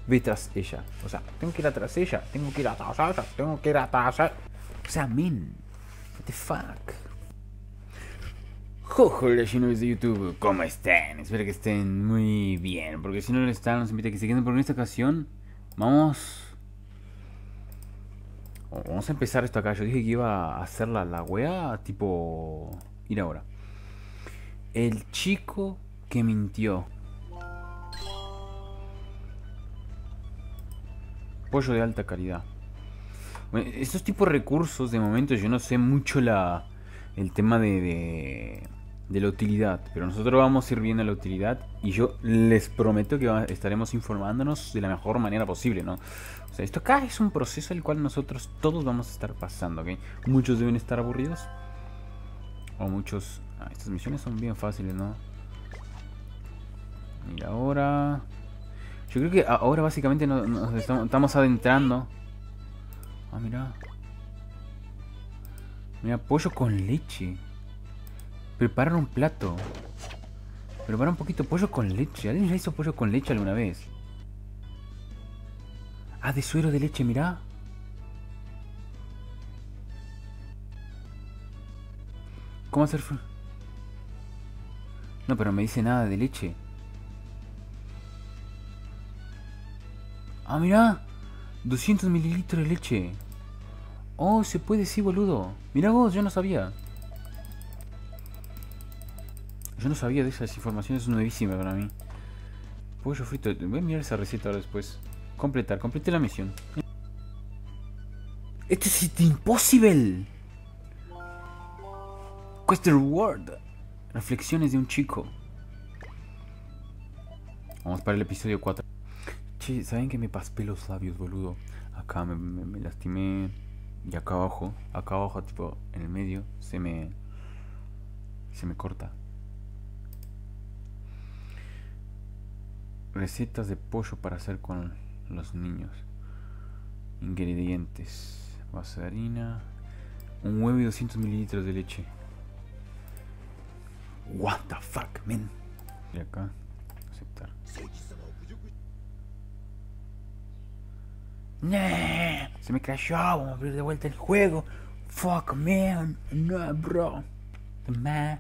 ve tras ella. O sea, tengo que ir atrás de ella. Tengo que ir atrás de ella. Tengo que ir atrás de ella. O sea, men. What the fuck. Hola, señores de YouTube, ¿cómo están? Espero que estén muy bien, porque si no lo están, los invito a que se queden, porque en esta ocasión vamos a empezar esto acá. Yo dije que iba a hacer la wea, tipo... Ir ahora. El chico que mintió. Pollo de alta calidad. Bueno, estos tipos de recursos, de momento, yo no sé mucho el tema de la utilidad, pero nosotros vamos a ir viendo la utilidad y yo les prometo que estaremos informándonos de la mejor manera posible, ¿no? O sea, esto acá es un proceso el cual nosotros todos vamos a estar pasando, ¿ok? Muchos deben estar aburridos, o muchos... estas misiones son bien fáciles, ¿no? Mira, ahora... yo creo que ahora básicamente nos estamos adentrando. Ah, mira. Mira, pollo con leche. Preparar un plato. Prepara un poquito pollo con leche. ¿Alguien ya hizo pollo con leche alguna vez? Ah, de suero de leche, mirá. ¿Cómo hacer? No, pero no me dice nada de leche. Ah, mirá. 200 mililitros de leche. Oh, se puede, sí, boludo. Mirá vos, yo no sabía. Yo no sabía de esas informaciones, es nuevísima para mí. Pollo frito. Voy a mirar esa receta ahora después. Completé la misión. Este es imposible. Quest Reward. Reflexiones de un chico. Vamos para el episodio 4. Che, ¿saben que me paspé los labios, boludo? Acá me lastimé. Y acá abajo, tipo, en el medio, se me corta. Recetas de pollo para hacer con los niños. Ingredientes: base de harina, un huevo y 200 mililitros de leche. What the fuck, man. Y acá, aceptar. Nah, se me crashó, vamos a abrir de vuelta el juego. Fuck, man. No, bro. The map.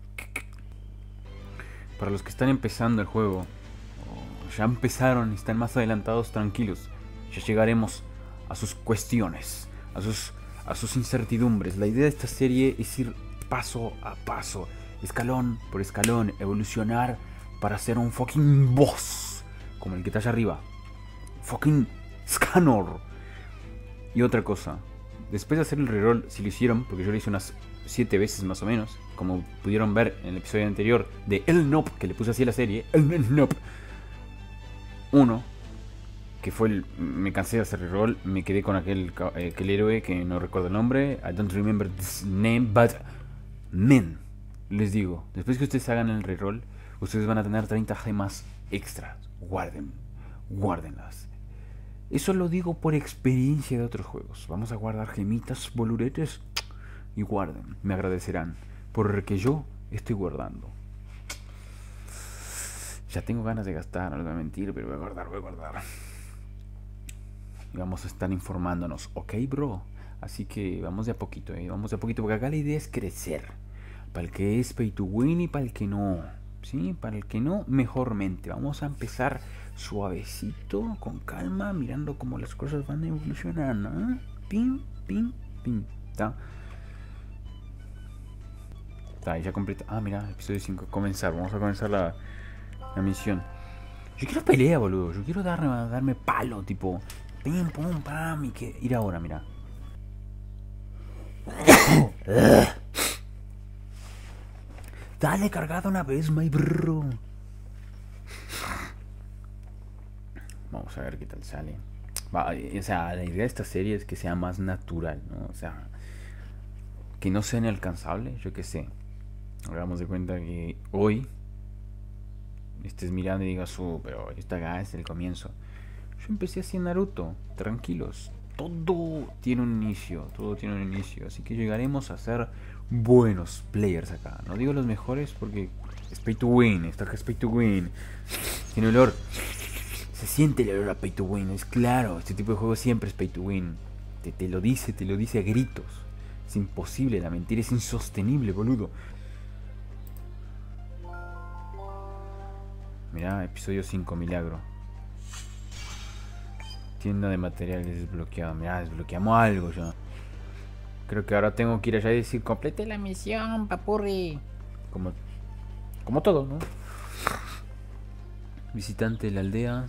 Para los que están empezando el juego, o ya empezaron y están más adelantados, tranquilos. Ya llegaremos a sus cuestiones, a sus incertidumbres. La idea de esta serie es ir paso a paso, escalón por escalón, evolucionar para ser un fucking boss, como el que está allá arriba. Fucking Scanor. Y otra cosa, después de hacer el reroll, si lo hicieron, porque yo lo hice unas 7 veces más o menos, como pudieron ver en el episodio anterior de El Nope, que le puse así a la serie, El Nope 1, que fue me cansé de hacer reroll, me quedé con aquel héroe que no recuerdo el nombre, I don't remember this name, but men, les digo, después que ustedes hagan el reroll, ustedes van a tener 30 gemas extras. Guárdenlas. Eso lo digo por experiencia de otros juegos. Vamos a guardar gemitas, boluretes, y guarden. Me agradecerán por que yo estoy guardando. Ya tengo ganas de gastar, no les voy a mentir, pero voy a guardar. Y vamos a estar informándonos, ¿ok, bro? Así que vamos de a poquito, vamos de a poquito, porque acá la idea es crecer. Para el que es pay to win y para el que no. ¿Sí? Para el que no, mejormente. Vamos a empezar suavecito, con calma, mirando cómo las cosas van evolucionando, ¿eh? Pim, pim, pim. ¿Está? Está, ya completa. Ah, mira, episodio 5. Comenzar. Vamos a comenzar la misión. Yo quiero pelea, boludo. Yo quiero darme palo, tipo. Pim, pum, pam. Y que ir ahora, mira. Dale, cargada una vez, my bro. Vamos a ver qué tal sale. O sea, la idea de esta serie es que sea más natural, ¿no? O sea, que no sea inalcanzable, yo qué sé. Hagamos de cuenta que hoy estés mirando y digas, pero esta acá es el comienzo. Yo empecé así en Naruto, tranquilos. Todo tiene un inicio, así que llegaremos a ser buenos players acá. No digo los mejores porque es pay to win, esto acá es pay to win. Tiene olor, se siente el olor a pay to win. Es claro, este tipo de juego siempre es pay to win. Te lo dice a gritos. Es imposible, la mentira es insostenible, boludo. Mirá, episodio 5, milagro. Tienda de materiales desbloqueada. Mirá, desbloqueamos algo ya. Creo que ahora tengo que ir allá y decir, complete la misión, papurri. Como todo, ¿no? Visitante de la aldea.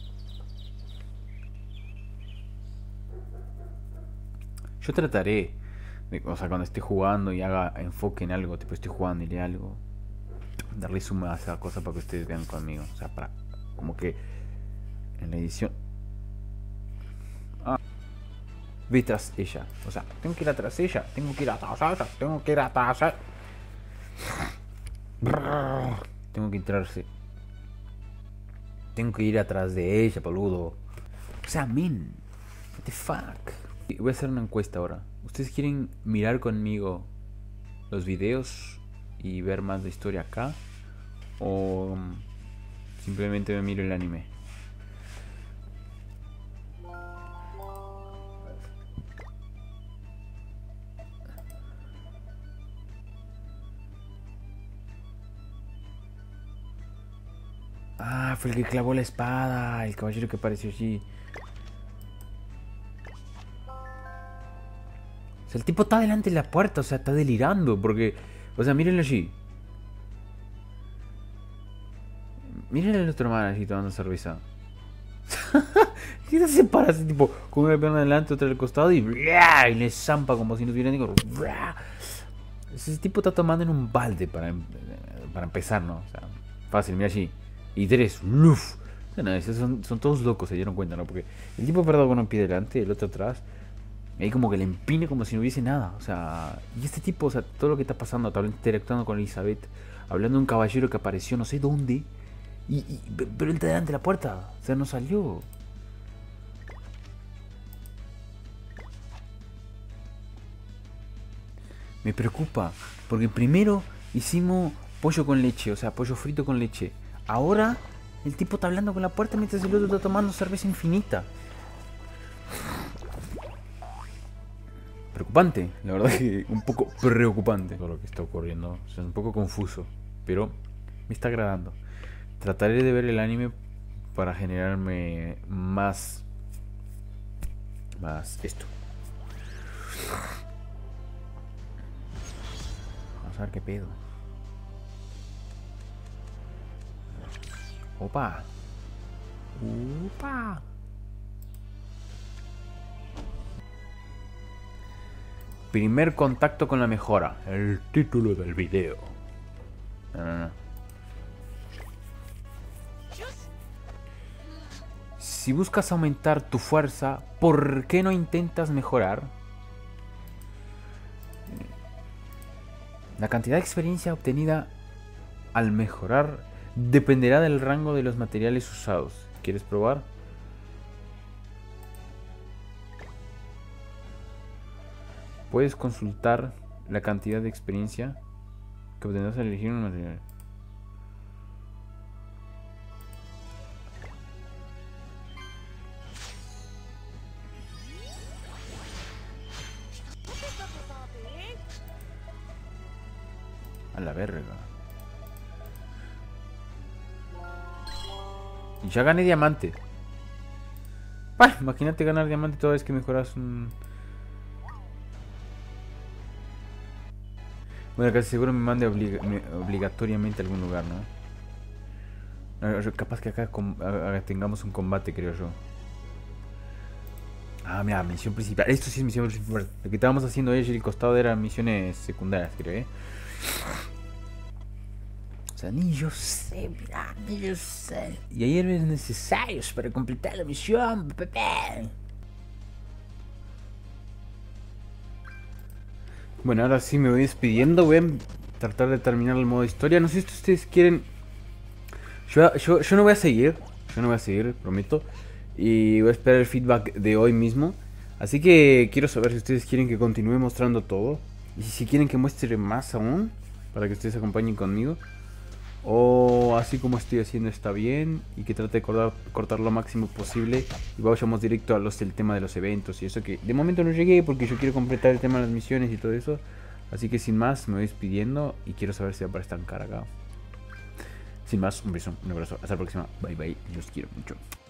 Yo trataré de, o sea, cuando esté jugando y haga enfoque en algo, tipo estoy jugando y lea algo, darle suma a esa cosa para que ustedes vean conmigo. O sea, para como que en la edición. Ve tras ella. O sea, tengo que ir atrás de ella. Tengo que ir atrás de ella. Tengo que ir atrás de ella. Tengo que entrarse. Tengo que ir atrás de ella, boludo. O sea, men. What the fuck. Voy a hacer una encuesta ahora. ¿Ustedes quieren mirar conmigo los videos y ver más de historia acá? ¿O simplemente me miro el anime? Ah, fue el que clavó la espada, el caballero que apareció allí. O sea, el tipo está delante de la puerta, o sea, está delirando, porque... O sea, mírenlo allí. Mírenle al otro man allí tomando cerveza. ¿Qué se para así, tipo, con una pierna adelante, otra al costado y le zampa como si no tuviera ningún... Ese tipo está tomando en un balde para empezar, ¿no? O sea, fácil, mira allí. Y 3, ¡luf! No, esos son todos locos, se dieron cuenta, ¿no? Porque el tipo perdido con un pie delante, el otro atrás. Y ahí como que le empine como si no hubiese nada. O sea, y este tipo, o sea, todo lo que está pasando, está interactuando con Elizabeth, hablando de un caballero que apareció no sé dónde. Pero él está delante de la puerta, o sea, no salió. Me preocupa, porque primero hicimos pollo con leche, o sea, pollo frito con leche. Ahora el tipo está hablando con la puerta mientras el otro está tomando cerveza infinita. Preocupante, la verdad que un poco preocupante todo lo que está ocurriendo. O sea, un poco confuso, pero me está agradando. Trataré de ver el anime para generarme más esto. Vamos a ver qué pedo. Opa. Opa. Primer contacto con la mejora. El título del video. No. Si buscas aumentar tu fuerza, ¿por qué no intentas mejorar? La cantidad de experiencia obtenida al mejorar dependerá del rango de los materiales usados. ¿Quieres probar? Puedes consultar la cantidad de experiencia que obtendrás al elegir un material. A la verga. Y ya gané diamante. Bah, imagínate ganar diamante toda vez que mejoras un... Bueno, casi seguro me mande obligatoriamente a algún lugar, ¿no? Capaz que acá tengamos un combate, creo yo. Ah, mira, misión principal. Esto sí es misión principal. Lo que estábamos haciendo ayer y el costado eran misiones secundarias, creo, O sea, ni yo sé, mira, ni yo sé. Y ayer es necesario para completar la misión, Pepe. Bueno, ahora sí me voy despidiendo. Voy a tratar de terminar el modo historia. No sé si ustedes quieren... Yo no voy a seguir. Yo no voy a seguir, prometo. Y voy a esperar el feedback de hoy mismo. Así que quiero saber si ustedes quieren que continúe mostrando todo. Y si quieren que muestre más aún, para que ustedes acompañen conmigo. o así como estoy haciendo está bien, y que trate de cortar lo máximo posible y vayamos directo el tema de los eventos y eso, que de momento no llegué porque yo quiero completar el tema de las misiones y todo eso. Así que sin más me voy despidiendo y quiero saber si va a estar cargado. Sin más, un beso, un abrazo, hasta la próxima, bye bye, los quiero mucho.